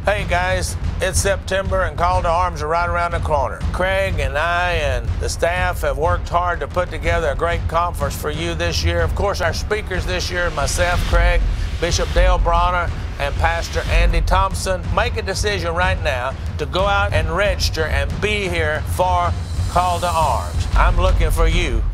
Hey guys, it's September and Call to Arms are right around the corner. Craig and I and the staff have worked hard to put together a great conference for you this year. Of course, our speakers this year, myself, Craig, Bishop Dale Bronner, and Pastor Andy Thompson. Make a decision right now to go out and register and be here for Call to Arms. I'm looking for you.